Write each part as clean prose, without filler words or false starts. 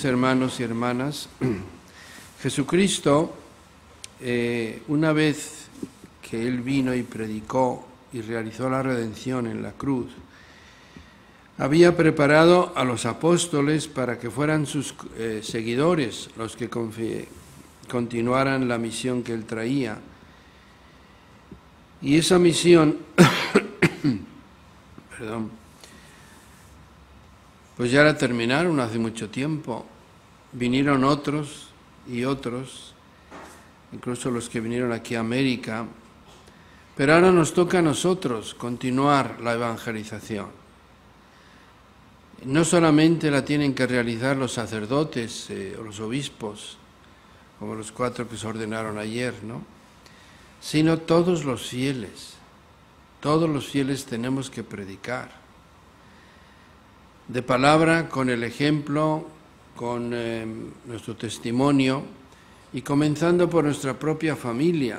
Queridos hermanos y hermanas, Jesucristo, una vez que Él vino y predicó y realizó la redención en la cruz, había preparado a los apóstoles para que fueran sus seguidores los que continuaran la misión que Él traía. Y esa misión, pues ya la terminaron hace mucho tiempo. Vinieron otros y otros, incluso los que vinieron aquí a América, pero ahora nos toca a nosotros continuar la evangelización. No solamente la tienen que realizar los sacerdotes o los obispos, como los 4 que se ordenaron ayer, ¿no?, sino todos los fieles. Todos los fieles tenemos que predicar. De palabra, con el ejemplo, con nuestro testimonio y comenzando por nuestra propia familia.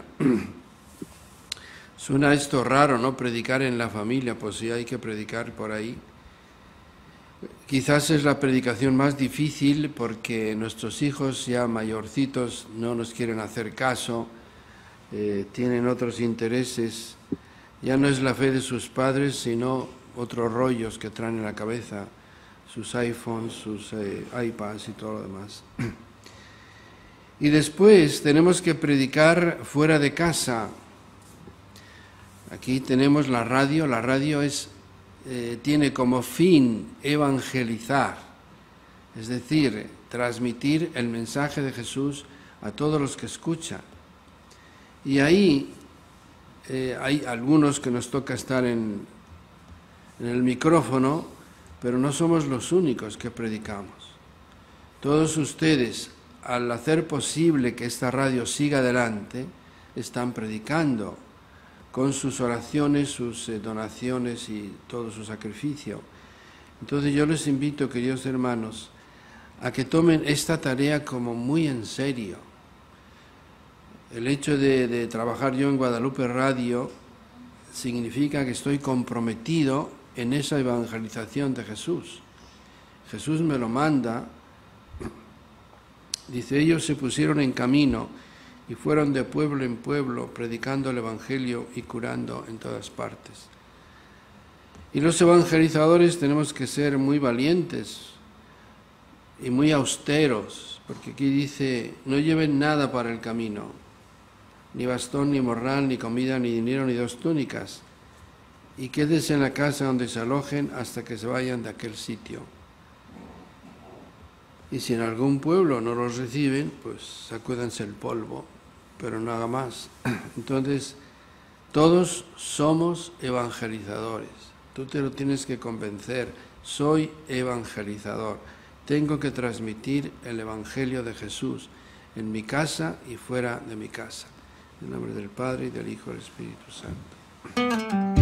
Suena esto raro, ¿no?, predicar en la familia, pues sí, hay que predicar por ahí. Quizás es la predicación más difícil porque nuestros hijos ya mayorcitos no nos quieren hacer caso, tienen otros intereses, ya no es la fe de sus padres, sino otros rollos que traen en la cabeza, sus iPhones, sus iPads y todo lo demás. Y después tenemos que predicar fuera de casa. Aquí tenemos la radio tiene como fin evangelizar, es decir, transmitir el mensaje de Jesús a todos los que escuchan. Y ahí hay algunos que nos toca estar en el micrófono, pero no somos los únicos que predicamos. Todos ustedes, al hacer posible que esta radio siga adelante, están predicando con sus oraciones, sus donaciones y todo su sacrificio. Entonces yo les invito, queridos hermanos, a que tomen esta tarea como muy en serio. El hecho de trabajar yo en Guadalupe Radio significa que estoy comprometido en esa evangelización de Jesús. Jesús me lo manda. Dice, ellos se pusieron en camino y fueron de pueblo en pueblo predicando el Evangelio y curando en todas partes. Y los evangelizadores tenemos que ser muy valientes y muy austeros, porque aquí dice, no lleven nada para el camino, ni bastón, ni morral, ni comida, ni dinero, ni 2 túnicas, y quédense en la casa donde se alojen hasta que se vayan de aquel sitio. Y si en algún pueblo no los reciben, pues sacúdanse el polvo, pero nada más. Entonces, todos somos evangelizadores. Tú te lo tienes que convencer. Soy evangelizador. Tengo que transmitir el Evangelio de Jesús en mi casa y fuera de mi casa. En nombre del Padre, y del Hijo y del Espíritu Santo.